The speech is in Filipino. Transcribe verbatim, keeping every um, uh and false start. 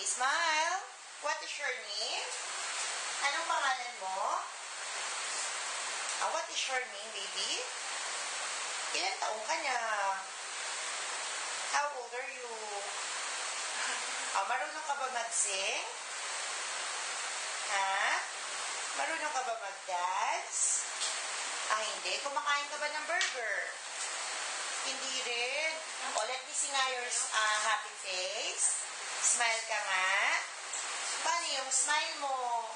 Smile. What is your name? Anong pangalan mo? Ah, what is your name, baby? Ilan taong ka na? How old are you? Ah, marunong ka ba mag-sing? Ha? Marunong ka ba mag-dance? Ah, hindi. Kumakain ka ba ng burger? Hindi rin. Oh, let me see nga your uh, happy face. Smile ka nga. Paano yung smile mo?